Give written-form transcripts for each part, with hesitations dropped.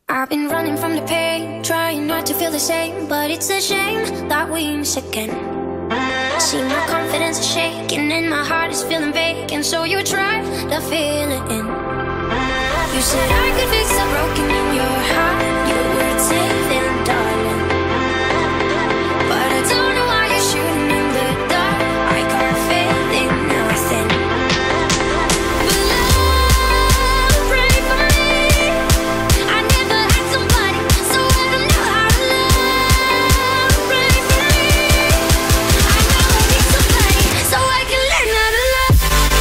I've been running from the pain, trying not to feel the same, but it's a shame that we miss again. See, my confidence is shaking and my heart is feeling vacant, so you tried to fill it in. You said I could fix the broken in your heart, your words saving, darling. But I don't know why you're shooting in the dark. I got faith in nothing. But love, pray for me. I never had somebody, so I don't know how to love. Pray for me. I know I need somebody, so I can learn how to love.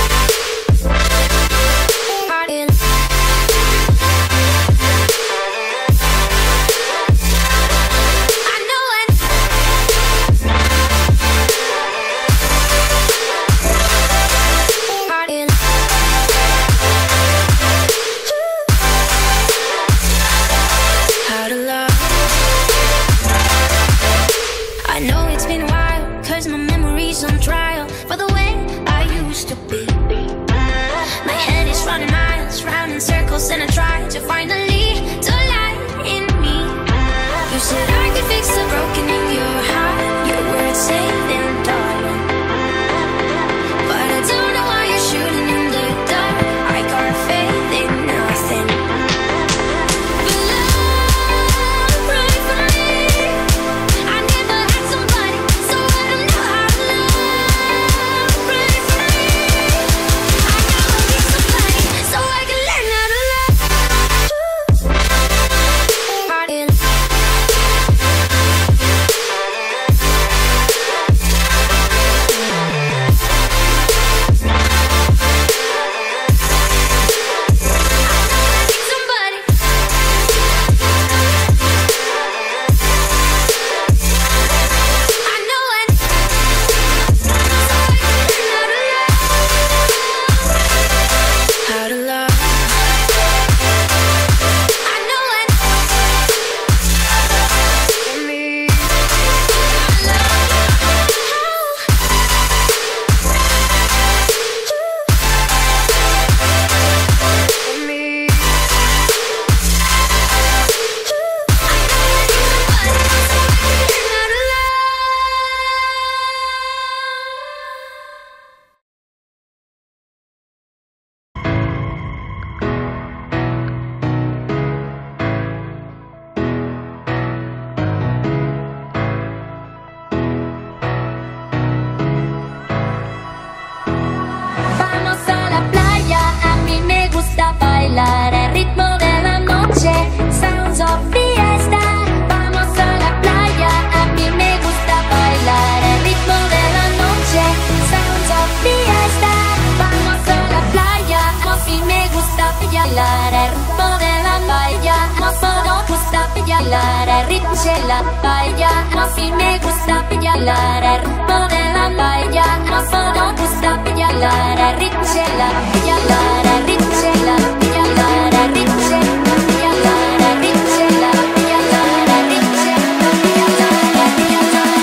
I know it's been a while, cause my memory's on trial for the way I used to be. My head is running miles, round in circles, and I try to find a lead to light in me. You said I could fix the broken in your heart, your words saving, darling. But I don't know why you're shooting in the dark. I got faith in nothing. But love, pray for me. I never had somebody, so I don't know how to love. Pray for me. I know I need somebody, so I can learn how to love. Somebody. I know I need so I can learn how to love. I know I need me. I love me. Vamos a la playa, a mí me gusta bailar al ritmo de la noche, sounds of fiesta. Vamos a la playa, a mí me gusta bailar al ritmo de la noche, sounds of fiesta. Vamos a la playa, a mí me gusta bailar al ritmo de la playa, nos gusta bailar al ritmo de la playa, a mí me gusta bailar al ritmo de la playa, nos gusta bailar al ritmo de la, bailar al ritmo de la, bailar al ritmo de la, bailar al ritmo de la, bailar al ritmo de la, bailar al ritmo de la.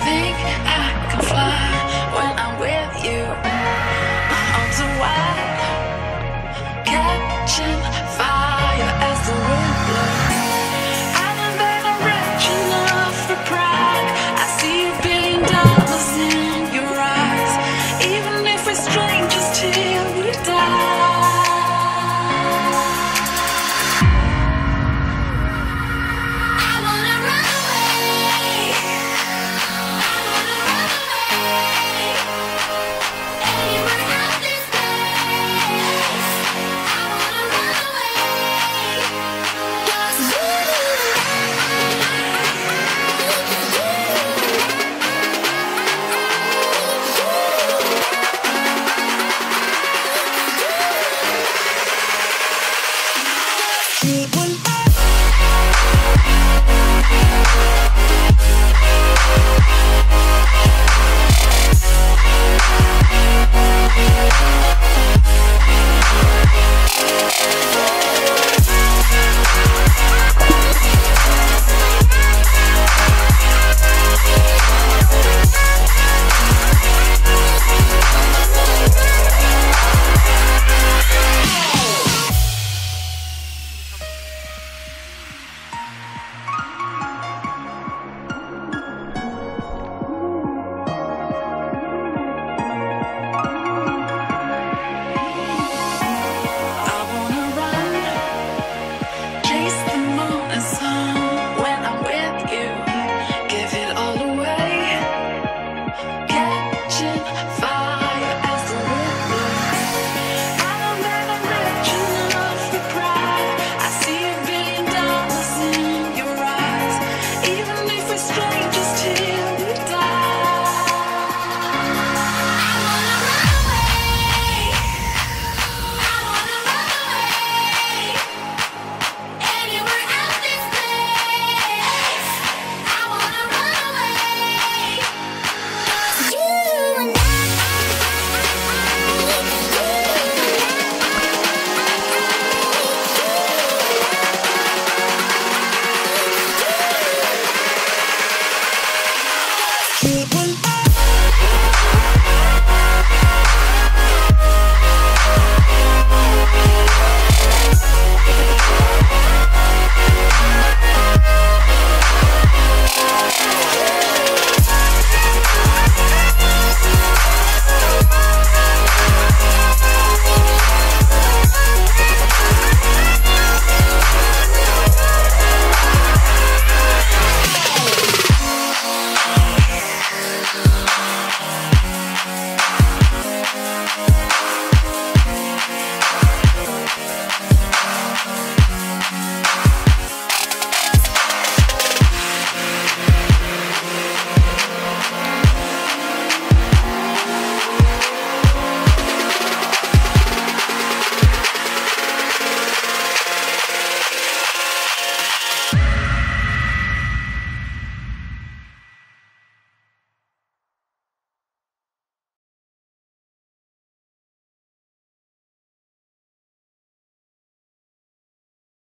think I can fly.